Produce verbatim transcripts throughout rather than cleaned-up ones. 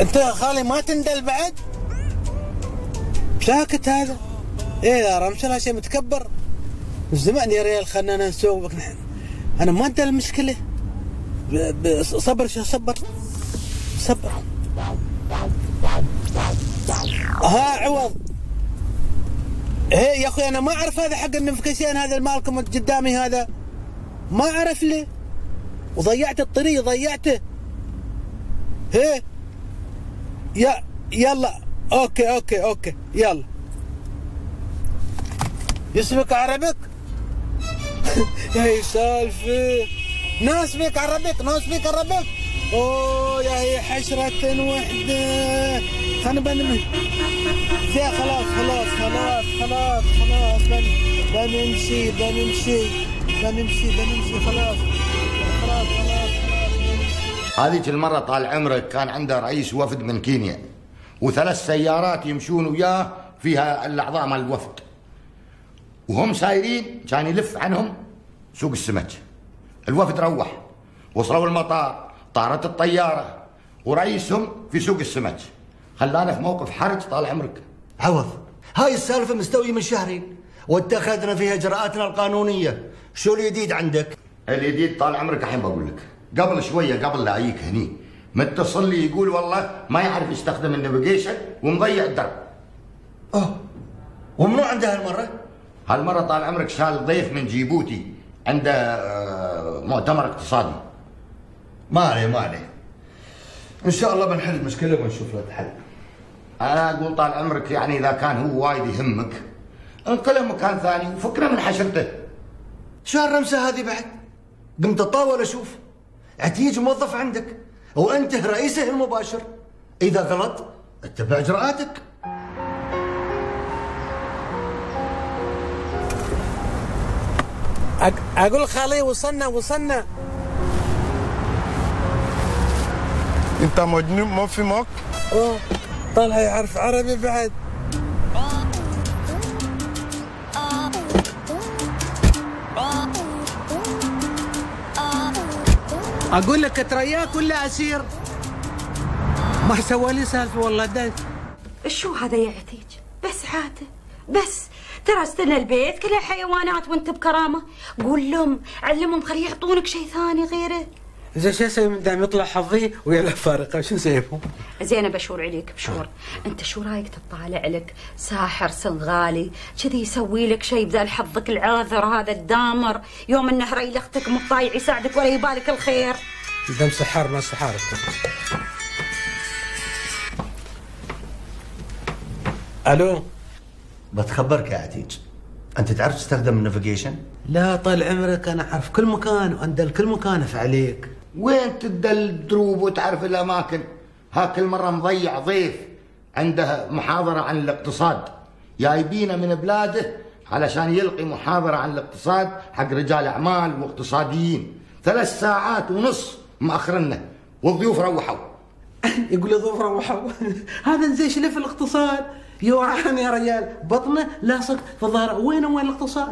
انت خالي ما تندل بعد؟ ساكت هذا؟ ايه يا رمش الله شيء متكبر. زمان يا ريال خلنا نسوق نحن. انا ما انت المشكله. صبر شو صبر صبر. ها عوض. ايه يا اخوي انا ما اعرف هذا حق النفكسين هذا مالكم قدامي هذا. ما اعرف ليه. وضيعت الطريق ضيعته. ايه يا يلا اوكي اوكي اوكي يلا. يسبك عربك؟ يا سالفه. ناس بيك عربك ناس بيك عربك. اوه يا هي حشرة وحدة. خلنا بنمشي. زين خلاص خلاص خلاص خلاص خلاص بن بنمشي بنمشي بنمشي بنمشي خلاص خلاص خلاص. هذيك المرة طال عمرك كان عنده رئيس وفد من كينيا وثلاث سيارات يمشون وياه فيها الأعضاء مال الوفد، وهم سايرين كان يلف عنهم سوق السمك. الوفد روح وصلوا المطار، طارت الطيارة ورئيسهم في سوق السمك. خلانا في موقف حرج طال عمرك. عوض هاي السالفة مستوية من شهرين واتخذنا فيها إجراءاتنا القانونية. شو الجديد عندك؟ الجديد طال عمرك الحين بقول لك. قبل شوية قبل لا أجيك هني متصل لي يقول والله ما يعرف يستخدم النافيجيشن ومضيع الدرب. أوه ومنو عنده هالمرة؟ هالمرة طال عمرك شال ضيف من جيبوتي عنده مؤتمر اقتصادي. ما عليه ما عليه. إن شاء الله بنحل المشكلة ونشوف له حل. أنا أقول طال عمرك يعني إذا كان هو وايد يهمك انقله مكان ثاني وفكره من حشرته. شو هالرمسة هذه بعد؟ قمت أطاول أشوف. عتيج موظف عندك وأنت رئيسه المباشر. إذا غلط اتبع إجراءاتك. اقول خالي وصلنا وصلنا. انت مجنون ما في ماك؟ اوه طلع يعرف عربي بعد. اقول لك اترياك ولا اسير؟ ما سوى لي سالفه والله دايت. شو هذا يا عتيج؟ بس عاده بس ترى استنى البيت كلها حيوانات وانت بكرامه. قول لهم علمهم خليه يعطونك شيء ثاني غيره. زين شو اسوي من دام يطلع حظي ويلا فارقه شو نسويهم؟ زين بشور عليك بشور. انت شو رايك تطالع لك ساحر سنغالي كذي يسوي لك شيء بدال حظك العاذر هذا الدامر يوم انه ريل اختك مو طايع يساعدك ولا يبالك الخير. دم سحار ما سحار. الو بتخبرك يا عتيج، انت تعرف تستخدم النافيجيشن؟ لا طال عمرك انا اعرف كل مكان واندل كل مكان عليك. وين تدل دروب وتعرف الاماكن؟ ها كل مره مضيع ضيف عنده محاضره عن الاقتصاد جايبينه من بلاده علشان يلقي محاضره عن الاقتصاد حق رجال اعمال واقتصاديين. ثلاث ساعات ونص مأخرنا والضيوف روحوا. يقول لي ضيوف روحوا. هذا زي شلف الاقتصاد. يوعن يا رجال بطنه لاصق في ظهره. وين وين الاقتصاد؟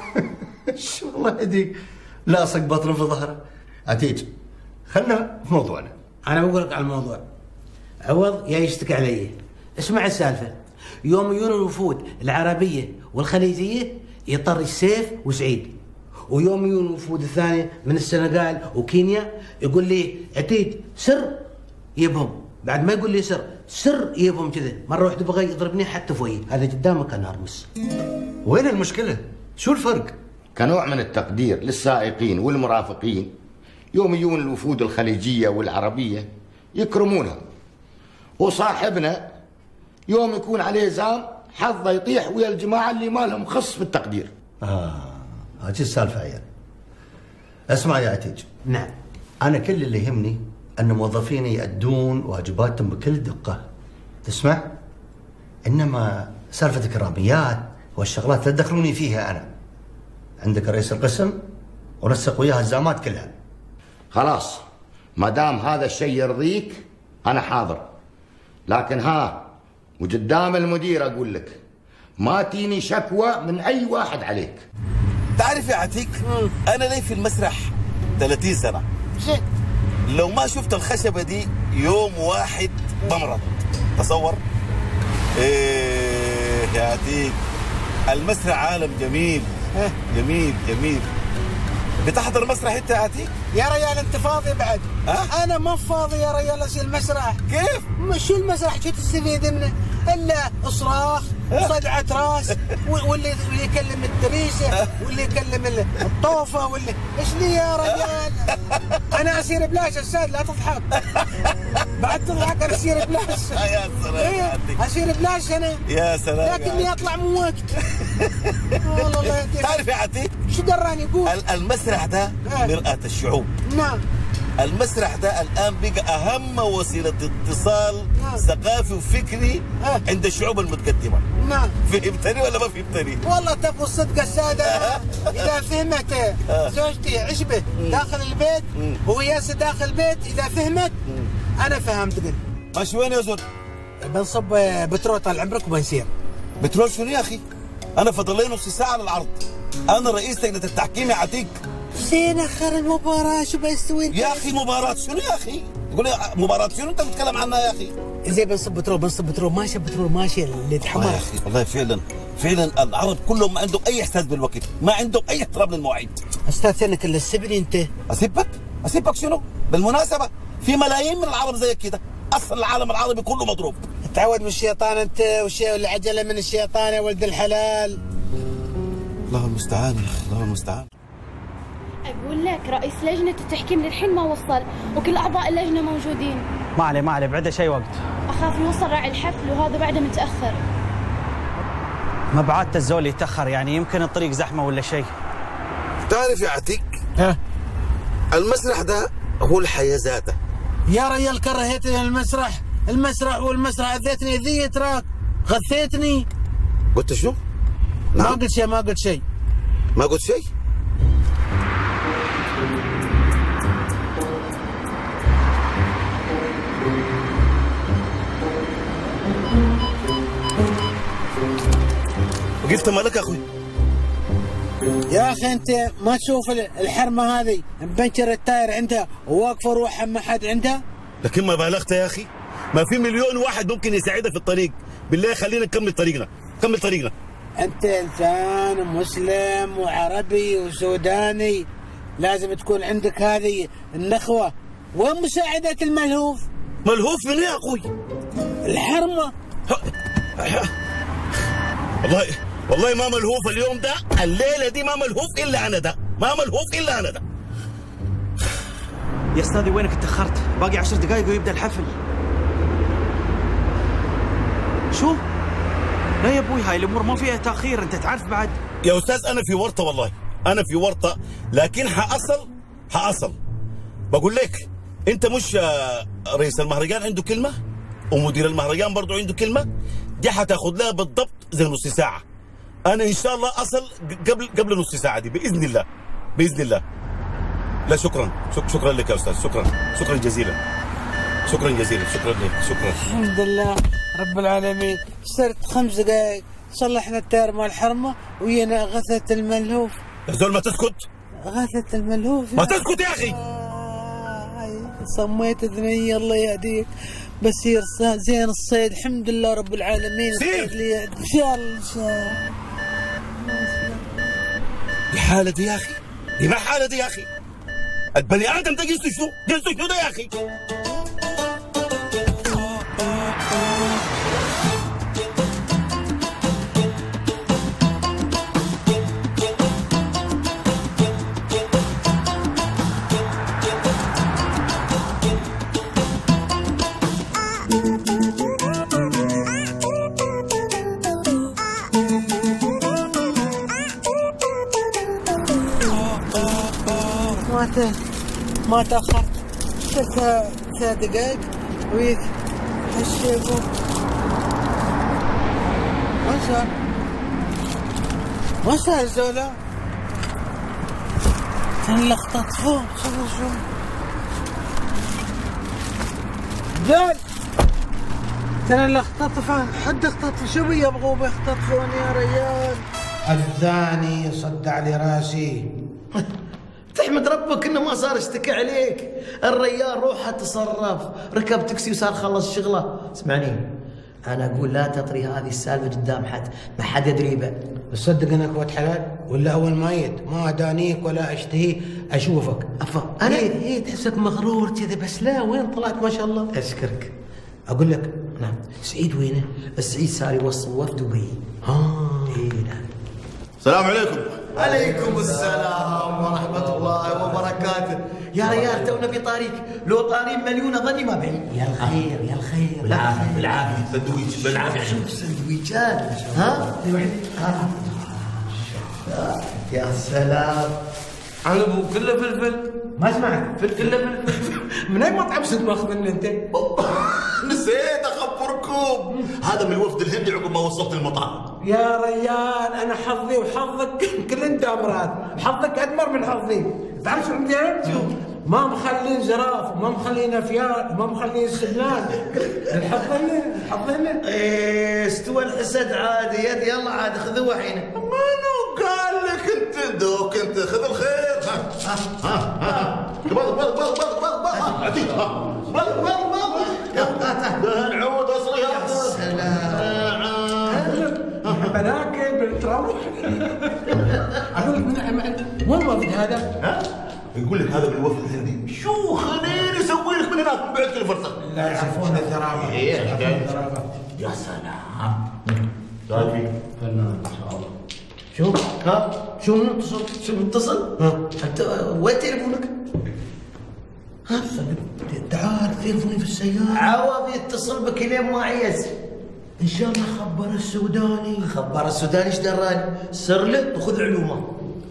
شو الله يهديك لاصق بطنه في ظهره. عتيج خلنا في موضوعنا. انا بقول لك على الموضوع. عوض يا يشتكي علي. اسمع السالفه. يوم يجون الوفود العربيه والخليجيه يطر السيف وسعيد، ويوم يجون الوفود الثانيه من السنغال وكينيا يقول لي عتيج سر يبهم. بعد ما يقول لي سر سر يبهم كذا. مره واحده بغى يضربني حتى في وجهي. هذا قدامك انا ارمس. وين المشكله؟ شو الفرق؟ كنوع من التقدير للسائقين والمرافقين يوم يجون الوفود الخليجيه والعربيه يكرمونها، وصاحبنا يوم يكون عليه زام حظه يطيح ويا الجماعه اللي ما لهم خص في التقدير. اه هذه السالفه عيال. اسمع يا عتيج. نعم. انا كل اللي يهمني ان موظفيني يؤدون واجباتهم بكل دقه. تسمع؟ انما سالفه الكراميات والشغلات لا تدخلوني فيها. انا عندك رئيس القسم ونسق وياها الزامات كلها. خلاص ما دام هذا الشيء يرضيك انا حاضر، لكن ها وقدام المدير اقول لك ما تيني شكوى من اي واحد عليك. تعرف يا عتيك انا لي في المسرح ثلاثين سنة. زين لو ما شفت الخشبه دي يوم واحد بمرض. تصور. ايه يا عتيق، المسرح عالم جميل جميل جميل. بتحضر مسرح انت يا عتيق؟ يا ريال انت فاضي بعد؟ ها؟ انا ما فاضي يا ريال اشيل المسرح. كيف؟ شو المسرح شو تستفيد منه؟ الا صراخ وصدعة راس واللي واللي يكلم الدريسه واللي يكلم الطوفه واللي ايش لي يا رجال؟ انا اصير بلاش استاذ لا تضحك. بعد تضحك انا اصير بلاش. يا سلام ايه اصير بلاش انا. يا سلام. لكني اطلع من وقت. والله الله يهديك. تعرف يا عتيق شو دراني يقول؟ المسرح ده مرآة الشعوب. نعم. المسرح ده الآن بقى أهم وسيلة اتصال نعم. ثقافي وفكري آه. عند الشعوب المتقدمة. نعم. فهمتني ولا ما فهمتني؟ والله تبغى الصدق السادة. إذا فهمت زوجتي عشبة داخل البيت وياسة داخل البيت إذا فهمت أنا فهمت قلت. ماشي وين يا زول؟ بنصب بترول طال عمرك وبنسير. بترول شنو يا أخي؟ أنا فاضل لي نص ساعة على العرض. أنا رئيس لجنة التحكيم يا عتيق. زين أخر المباراة شو بسوي؟ يا أخي مباراة شنو يا أخي؟ تقول لي مباراة شنو أنت بتتكلم عنها يا أخي؟ زين بنصب بترول بنصب بترول ماشي بترول ماشي اللي يتحمر. يا أخي والله فعلا فعلا العرب كلهم ما عندهم أي إحساس بالوقت، ما عندهم أي احترام للمواعيد. أستاذ ثانك اللي سبني أنت. أسيبك؟ أسيبك شنو؟ بالمناسبة في ملايين من العرب زي كده، أصل العالم العربي كله مضروب. تعود من الشيطان أنت والشيء اللي عجله من الشيطان يا ولد الحلال. الله المستعان يا أخي الله المستعان. أقول لك رئيس لجنة التحكيم للحين ما وصل وكل أعضاء اللجنة موجودين. ما عليه ما عليه بعده شيء وقت. أخاف يوصل راعي الحفل وهذا بعده متأخر. مبعاته الزول يتأخر يعني يمكن الطريق زحمة ولا شيء. تعرف يا عتيق؟ ها؟ المسرح ده هو الحياة ذاتها. يا ريال كرهتني المسرح، المسرح والمسرح أذيتني ذي تراك غثيتني. قلت شو؟ نعم. ما قلت شيء ما قلت شيء. ما قلت شيء؟ وقفت مالك يا اخوي؟ يا اخي انت ما تشوف الحرمه هذه مبنشر التاير عندها وواقفه روحها ما حد عندها؟ لكن ما بالغت يا اخي، ما في مليون واحد ممكن يساعدها في الطريق، بالله خلينا نكمل طريقنا، كمل طريقنا. انت انسان مسلم وعربي وسوداني، لازم تكون عندك هذه النخوه. وين مساعدة الملهوف؟ ملهوف من ايه يا اخوي؟ الحرمه. والله والله ما ملهوف اليوم ده، الليله دي ما ملهوف الا انا ده، ما ملهوف الا انا ده. يا استاذي وينك اتاخرت؟ باقي عشر دقائق ويبدا الحفل. شو؟ لا يا ابوي هاي الامور ما فيها تاخير، انت تعرف بعد. يا استاذ انا في ورطه والله، انا في ورطه، لكن حاصل حاصل. بقول لك انت مش رئيس المهرجان عنده كلمه؟ ومدير المهرجان برضه عنده كلمه؟ دي حتاخد لها بالضبط زي نص ساعه. انا ان شاء الله اصل قبل قبل نص ساعه دي باذن الله باذن الله. لا شكرا شكرا لك يا استاذ، شكرا شكرا جزيلا شكرا جزيلا شكرا لك شكرا. الحمد لله رب العالمين، صرت خمس دقائق صلحنا التاير مال الحرمه ويانا غثت الملهوف. يا زول ما تسكت، غثت الملهوف. ما تسكت يا اخي. آه صميت اذني الله يهديك، بسير زين الصيد الحمد لله رب العالمين. سير لي ان شاء الله ان شاء الله. دي حالة دي يا اخي، دي ما حالة دي يا اخي. البني ادم ده جنسه شنو؟ جنسه شنو ده يا اخي؟ ما ما تاخرت ثلاث ثلاث دقائق ويك هالشيبو. ما صار ما صار زولا تنلخطت فوق. شوف شوف جال تنلخطت فوق. حد اختطف شو بيبغوا بيختطفون يا ريال. الثاني صدع لي راسي تحمد ربك انه ما صار اشتكى عليك. الريال روحه تصرف، ركب تاكسي وصار خلص شغله. اسمعني، انا اقول لا تطري هذه السالفه قدام حد، ما حد يدري به. تصدق انك ولد حلال ولا اول مايت ما ادانيك ولا اشتهي اشوفك؟ افا انا ايه ايه تحسك مغرور كذا، بس لا وين طلعت ما شاء الله. اشكرك. اقول لك نعم. سعيد وينه؟ السعيد صار يوصل وفد دبي. ها اي نعم. السلام عليكم. عليكم السلام ورحمة الله وبركاته. يا ريال تونا في طريق، لو طارين مليون ظني ما بعيد. يا الخير يا الخير. بالعافيه بالعافيه سندويش بالعافيه. شوف سندويشات. ها؟ ها؟ يا سلام. على ابو كله فلفل. ما سمعت؟ فلفل كله فلفل. من اي مطعم صدق ماخذ منه انت؟ نسيت اخبركم، هذا من الوفد الهندي عقب ما وصلت المطعم. يا ريال انا حظي وحظك كلن دامرات، حظك ادمر من حظي. تعرف شو عندي؟ شوف ما مخلين زراف وما مخلين افيال وما مخلين سبلان. الحظ هنا الحظ هنا. ايه استوى الحسد عادي، يد يلا عاد خذوه حين. منو قال لك انت دوك انت خذ الخير. ها ها ها بل بل بل بل بل بل عتيق بل بل بل نعود اصلي. يا سلام. بناكل بتروح. اقول لك من وين الوفد هذا؟ ها؟ يقول لك هذا من الوفد الهندي. شو خليني اسوي لك من هناك من بعد كل فرصه. لا يعرفون الذرابه. ايه الذرابه. يا سلام. شايفين؟ فنان ما شاء الله. شو؟ ها؟ شو متصل؟ شو متصل؟ ها؟ انت وين تليفونك؟ ها؟ تعال تليفوني في السيارة. عوض يتصل بك لين ما عيس. ان شاء الله خبر السوداني. خبر السوداني ايش دراني؟ سر له وخذ علومه.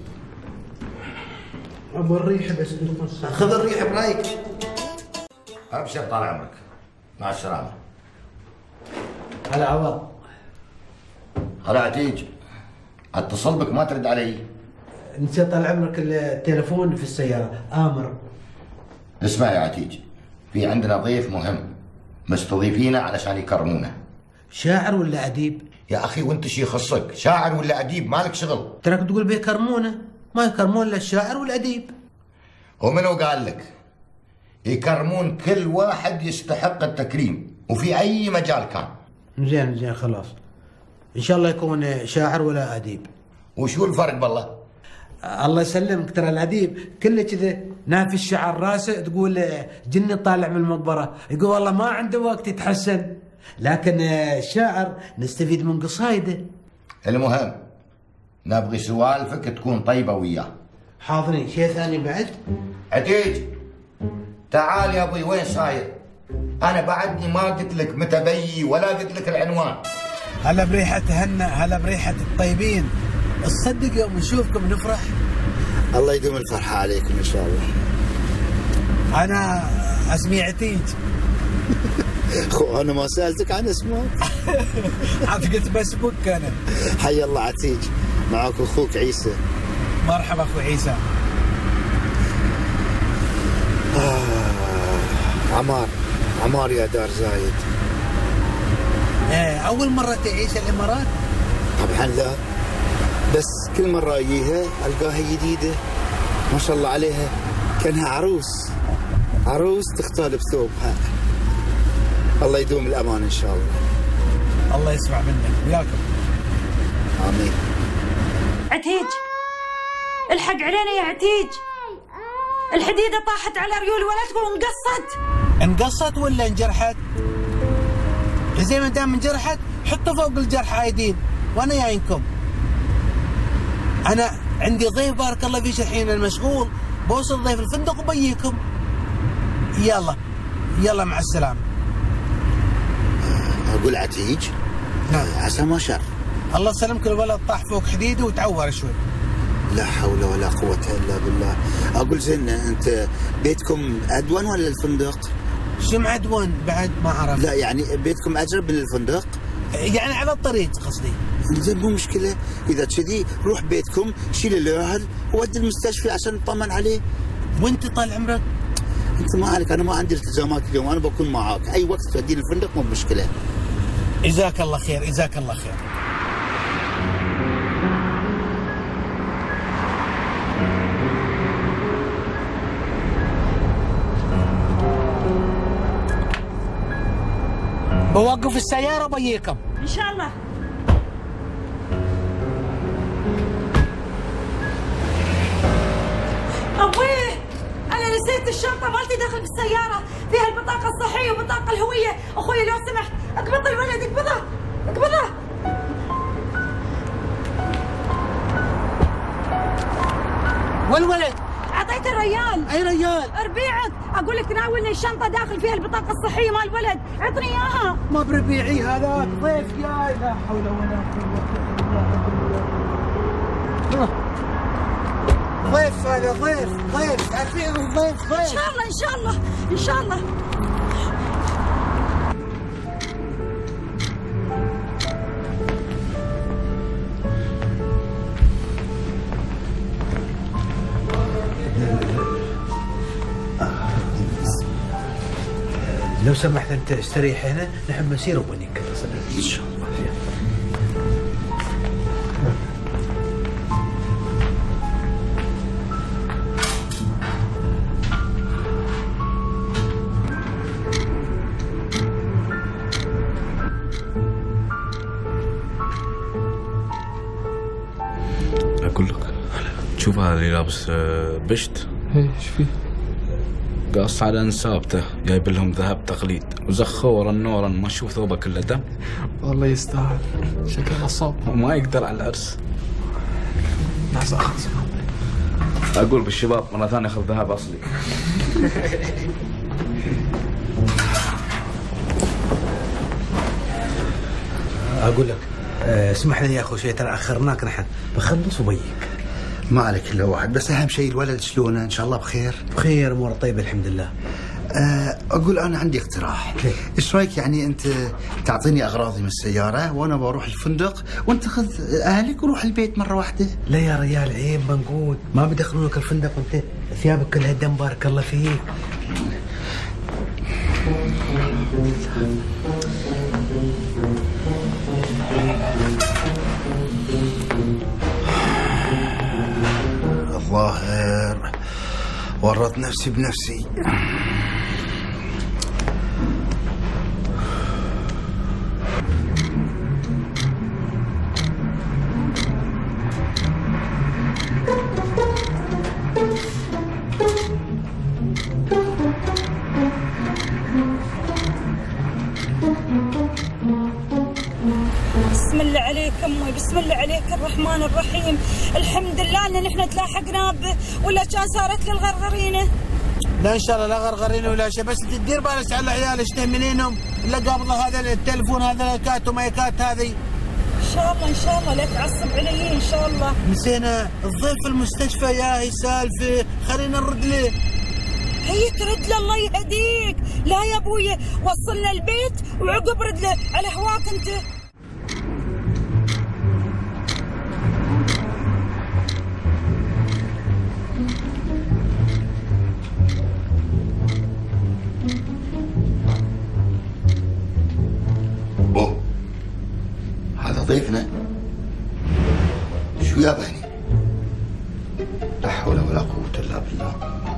ابو الريحه بس خذ الريح برايك. ابشر طال عمرك، مع السلامه. هلا عوض. هلا عتيج، اتصل بك ما ترد علي. نسيت طال عمرك التليفون في السياره. امر. اسمع يا عتيج، في عندنا ضيف مهم مستضيفينه علشان يكرمونه. شاعر ولا اديب؟ يا اخي وانت شي يخصك؟ شاعر ولا اديب مالك شغل. تراك تقول بيكرمونه، ما يكرمون الا الشاعر والاديب. ومنو قال لك؟ يكرمون كل واحد يستحق التكريم وفي اي مجال كان. زين زين خلاص، ان شاء الله يكون شاعر ولا اديب. وشو الفرق بالله؟ الله يسلمك، ترى الاديب كله كذا نافي الشعر راسه، تقول جني طالع من المقبره، يقول والله ما عنده وقت يتحسن. لكن الشاعر نستفيد من قصايده. المهم نبغي سوالفك تكون طيبه وياه. حاضرين. شيء ثاني بعد؟ عتيج تعال يا ابوي، وين صاير؟ انا بعدني ما قلت لك متى بيي ولا قلت لك العنوان. هلا بريحه هنا، هلا بريحه الطيبين. تصدق يوم نشوفكم نفرح. الله يدوم الفرحه عليكم ان شاء الله. انا اسمي عتيج. خو انا ما سالتك عن اسمك. عاد قلت بسبك انا. حي الله عتيج، معك اخوك عيسى. مرحبا اخو عيسى. آه عمار، عمار يا دار زايد. ايه اول مره تعيش الامارات؟ طبعا لا، بس كل مره اجيها القاها جديده ما شاء الله عليها، كانها عروس، عروس تختال بثوبها. الله يدوم الامان ان شاء الله. الله يسمع منك وياكم. امين. عتيج الحق علينا يا عتيج، الحديده طاحت على ريول ولدك وانقصت. انقصت ولا انجرحت؟ زي ما دام انجرحت حطوا فوق الجرح ايدين وانا جاينكم. انا عندي ضيف بارك الله فيش الحين المشغول، بوصل ضيف الفندق وبيكم. يلا يلا مع السلامه. اقول عتيج؟ نعم. عسى ما شر. الله يسلمك، الولد طاح فوق حديده وتعور شوي. لا حول ولا قوة الا بالله. اقول زين انت بيتكم عدوان ولا الفندق؟ شو معدون بعد ما اعرف. لا يعني بيتكم اقرب من الفندق؟ يعني على الطريق قصدي. زين مو مشكلة، اذا كذي روح بيتكم شيل الياهل وودي المستشفى عشان نطمن عليه. وانت طال عمرك؟ انت ما عليك، انا ما عندي التزامات اليوم، انا بكون معاك اي وقت توديني الفندق مو مشكلة. جزاك الله خير، جزاك الله خير. بوقف السيارة وبيكم. ان شاء الله. ابوي انا نسيت الشنطة مالتي داخل بالسيارة، فيها البطاقة الصحية وبطاقة الهوية. اخوي لو سمحت اقبض الولد، اقبضه اقبضه. والولد؟ اعطيت الريال. اي ريال؟ ربيعك، اقول لك ناولني الشنطة داخل فيها البطاقة الصحية مال الولد، اعطني اياها. ما بربيعي هذاك ضيف جاي، لا حول ولا قوة الا بالله. ضيف هذا ضيف ضيف عارفين ضيف ضيف. ان شاء الله ان شاء الله ان شاء الله. لو سمحت انت استريح هنا، نحن بنسير وبنيك ان شاء الله. اقول لك تشوف هذا اللي لابس بشت؟ ايه ايش فيه؟ قاص على انسابته، جايب لهم ذهب تقليد وزخورا نورا ما اشوف ثوبه كله دم. والله يستاهل، شكله نصاب وما يقدر على العرس. ناس اخذ. اقول بالشباب مره ثانيه خذ ذهب اصلي. اقول لك اسمح لي يا اخو شيء، ترى اخرناك نحن بخلص وبيك. ما عليك الا واحد، بس اهم شيء الولد شلونه؟ ان شاء الله بخير؟ بخير، امور طيبه الحمد لله. أه اقول انا عندي اقتراح. ايش رايك يعني انت تعطيني اغراضي من السياره وانا بروح الفندق وانت خذ اهلك وروح البيت مره واحده؟ لا يا ريال عيب منقود، ما بدخلونك الفندق وانت ثيابك كلها دم بارك الله فيك. الظاهر ورط نفسي بنفسي. بسم الله عليك امي، بسم الله عليك الرحمن الرحيم، الحمد لله ان نحن تلاحقنا به، ولا كان صارت لي الغرغرينه. لا ان شاء الله لا غرغرينه ولا شيء، بس تدير بالك على العيال ايش تهملينهم، الا قبل هذا التليفون هذا الكات ومايكات هذه. ان شاء الله ان شاء الله لا تعصب علي ان شاء الله. نسينا الضيف في المستشفى يا هي سالفه، خلينا نرد له. هي ترد له الله يهديك. لا يا ابوي وصلنا البيت وعقب رد له على هواك انت. بو هذا ضيفنا شو يا بني؟ لا حول ولا قوة الا بالله.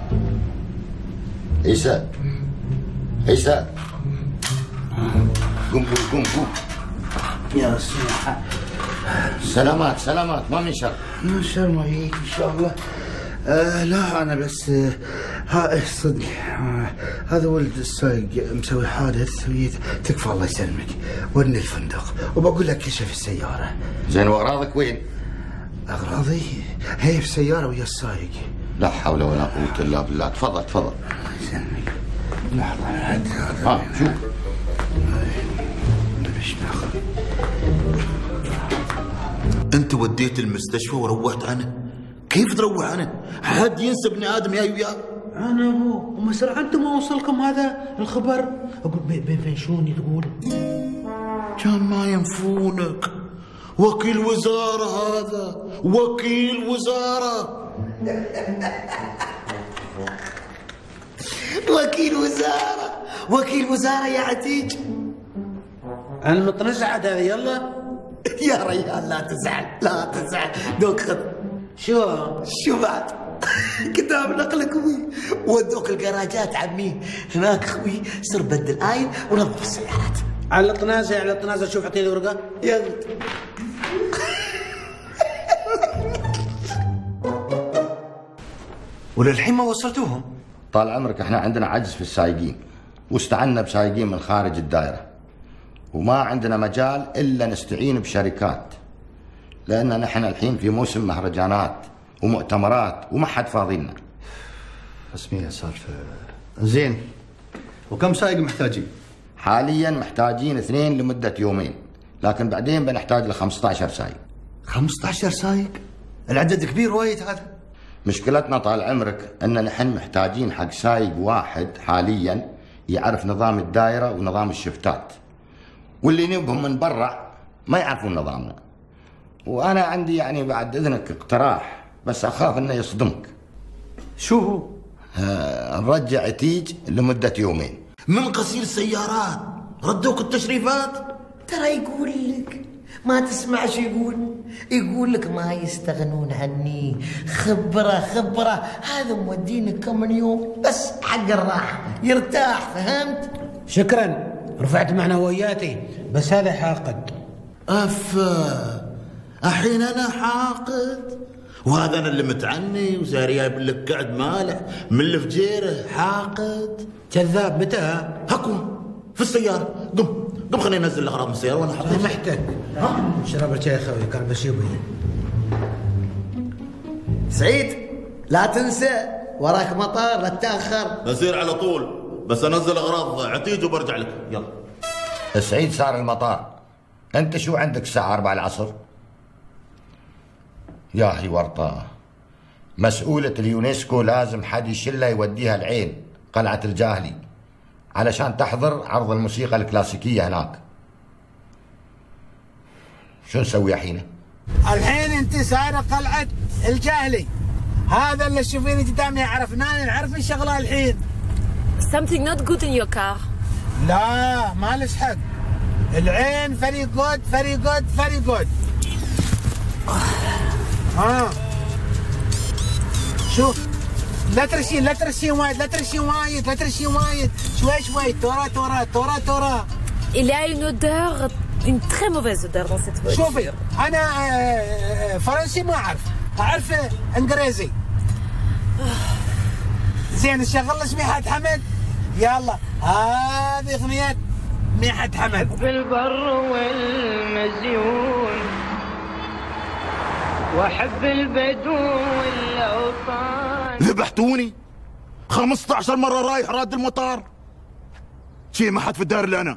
عيسى عيسى قم قم قم قم يا سماحة. سلامات سلامات، ما من شر. ما شر ما هيك ان شاء الله. آه لا انا بس آه ها صدق آه هذا ولد السايق مسوي حادث، تكفى الله يسلمك، ودني الفندق وبقول لك كل شيء في السياره. زين واغراضك وين؟ اغراضي هي في السياره ويا السايق. لا حول ولا قوة الا بالله. تفضل تفضل. الله يسلمك. لحظه هذا ها شوف ايش ناخذ. انت وديت المستشفى وروحت عنه، كيف تروح عنه؟ حد ينسى ابن ادم يا وياه؟ انا ابو ومسرع انتم ما وصلكم هذا الخبر؟ اقول بينفنشوني تقول؟ كان ما ينفونك، وكيل وزاره هذا، وكيل وزاره. وكيل وزاره، وكيل وزاره يا عتيج. انا متنزعت هذا. يلا يا ريال لا تزعل لا تزعل. دوك خذ. شو شو بعد؟ كتاب نقلك خوي، ودوك الجراجات عمي هناك خوي، صر بدل آيل ونظف السيارات. على الطنازه على الطنازه. شوف اعطيني ورقه. يلا. وللحين ما وصلتوهم؟ طال عمرك احنا عندنا عجز في السايقين، واستعنا بسايقين من خارج الدائره، وما عندنا مجال الا نستعين بشركات، لان نحن الحين في موسم مهرجانات ومؤتمرات وما حد فاضينا. اسميها سالفه. زين، وكم سايق محتاجين؟ حاليا محتاجين اثنين لمده يومين، لكن بعدين بنحتاج ل خمسة عشر سايق. خمسة عشر سايق؟ العدد كبير وايد هذا. مشكلتنا طال عمرك ان نحن محتاجين حق سايق واحد حاليا يعرف نظام الدائره ونظام الشفتات، واللي نبهم من برا ما يعرفون نظامنا. وانا عندي يعني بعد اذنك اقتراح، بس اخاف انه يصدمك. شو هو؟ آه نرجع عتيج لمده يومين. من غسيل سيارات ردوك التشريفات؟ ترى يقول لك ما تسمع شو يقول؟ يقول لك ما يستغنون عني، خبرة خبرة. هذا موديني كم يوم بس حق الراحة يرتاح، فهمت؟ شكرا، رفعت معنوياتي، بس هذا حاقد. أفا الحين أنا حاقد؟ وهذا أنا اللي متعني وساري جايب لك قعد مالح من اللي في جيره. حاقد كذاب. متى؟ هكو في السيارة. قم قم خليني انزل الاغراض من السياره وانا حاطط. محتاج شرب شاي خوي، كان بشيبه. سعيد لا تنسى وراك مطار، لا تتاخر. بصير على طول، بس انزل اغراض عتيج وبرجع لك. يلا. سعيد صار المطار، انت شو عندك الساعه أربعة العصر؟ يا هي ورطه، مسؤوله اليونسكو لازم حد يشلها يوديها العين قلعه الجاهلي علشان تحضر عرض الموسيقى الكلاسيكية هناك. شو نسوي الحين؟ الحين انت سايرة قلعة الجاهلي، هذا اللي تشوفيني قدامي عرفناني نعرف الشغلة الحين. Something not good in your car. لا ما لش حق. العين فري جود فري جود فري جود. ها شوف، لا ترشين لا ترشين وايد لا ترشين وايد لا ترشين وايد، شوي شوي. تورا تورا تورا تورا. Il y a une odeur, une très mauvaise odeur dans cette voiture. شوفي أنا فرنسي ما أعرف، أعرف إنجليزي. زين نشغل لك ميحة حمد. يلا هذه أغنية ميحة حمد. بالبر والمزيون وأحب البدو والأوطان. ذبحتوني خمسة عشر مرة رايح راد المطار، شي ما حد في الدار اللي أنا.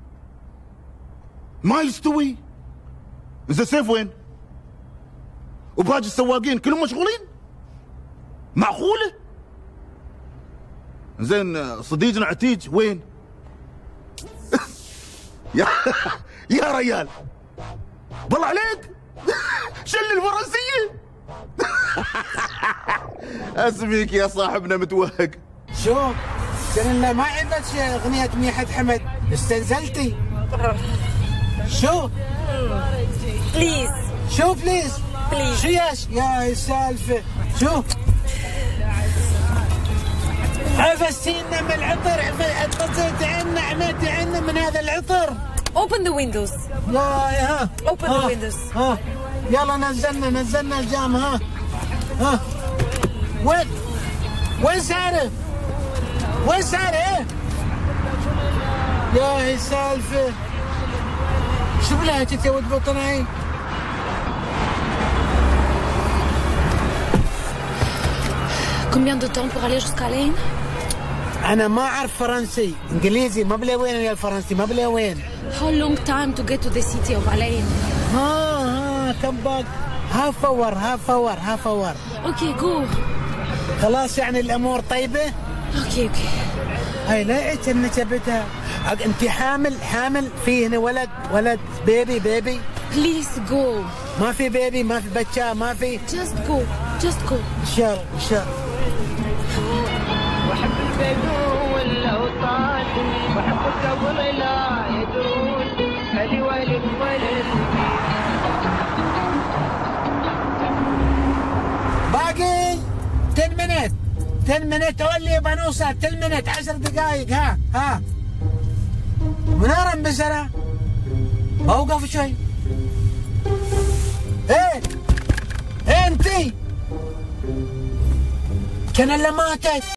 ما يستوي. إذا سيف وين؟ وباقي السواقين كلهم مشغولين؟ معقولة؟ زين صديقنا عتيج وين؟ يا يا ريال بالله عليك شل الفرنسية. اسميك يا صاحبنا متوهق. شوف سنلا ما عندك اغنية ميحة حمد، استنزلتي. شو بليز شو بليز بليز شو ياش يا السالفة. شو عفستينا من العطر، عطرت عنا عملتي عنا من هذا العطر. Open the windows. يا ها Open ها. the windows. ها يلا نزلنا نزلنا الجام. ها ها وين وين سارة وين سارة؟ ايه يا هي السالفة. شو بلاها تتود بطناي؟ Combien de temps pour aller jusqu'à Lane? أنا ما أعرف فرنسي، إنجليزي ما بلا وين. يا الفرنسي ما بلا وين. How long time to get to the city of Alain? ها ها كم باق؟ هاف اور هاف اور هاف اور. اوكي جو. خلاص يعني الأمور طيبة؟ اوكي اوكي. هاي لا عيش إن جبتها. أنت حامل حامل في هنا ولد ولد بيبي بيبي. بليز جو. ما في بيبي ما في بچة ما في. Just go just go. إن شاء الله إن شاء الله. وأحب البدو والأوطان وأحب القبر لا يدرون هلي ولد ولد. باقي عشرة minutes عشرة minutes. أولي بنوصل عشرة minutes عشر دقائق. ها ها منارة وين بسرعة؟ اوقف شوي. ايه ايه انتي كان اللي ماتت.